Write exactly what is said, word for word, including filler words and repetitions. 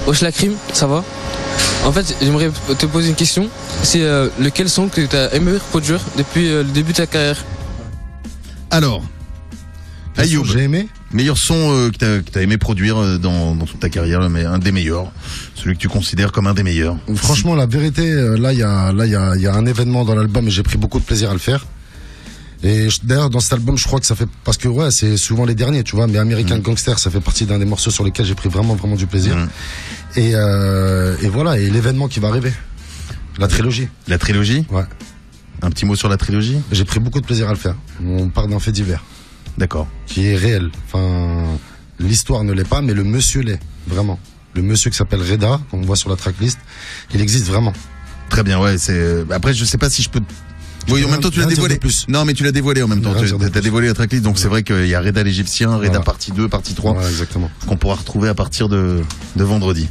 Wesh la crime, ça va? En fait, j'aimerais te poser une question. C'est euh, lequel son que tu as aimé produire depuis euh, le début de ta carrière? Alors, Ayoub, j'ai aimé. Meilleur son euh, que t'as, que t'as aimé produire euh, dans, dans toute ta carrière, mais un des meilleurs, celui que tu considères comme un des meilleurs. Franchement, la vérité, euh, là, il y a, là, il y a, il y a un événement dans l'album et j'ai pris beaucoup de plaisir à le faire. Et je- d'ailleurs, dans cet album, je crois que ça fait, parce que ouais, c'est souvent les derniers, tu vois, mais American Mhm. Gangster, ça fait partie d'un des morceaux sur lesquels j'ai pris vraiment, vraiment du plaisir. Mhm. Et, euh, et voilà, et l'événement qui va arriver. La trilogie. La trilogie, Ouais. un petit mot sur la trilogie. J'ai pris beaucoup de plaisir à le faire. On part d'un fait divers. D'accord. Qui est réel. Enfin, l'histoire ne l'est pas, mais le monsieur l'est. Vraiment. Le monsieur qui s'appelle Reda, qu'on voit sur la tracklist, il existe vraiment. Très bien, ouais. C'est euh, après, je sais pas si je peux. Oui, en peux même temps, tu l'as rien dire dévoilé. de plus. Non, mais tu l'as dévoilé en même temps. Rien Tu dire de as plus. dévoilé la tracklist, donc c'est vrai qu'il y a Reda l'Égyptien, Reda Voilà. partie deux, partie trois, Ouais, exactement. qu'on pourra retrouver à partir de, de vendredi.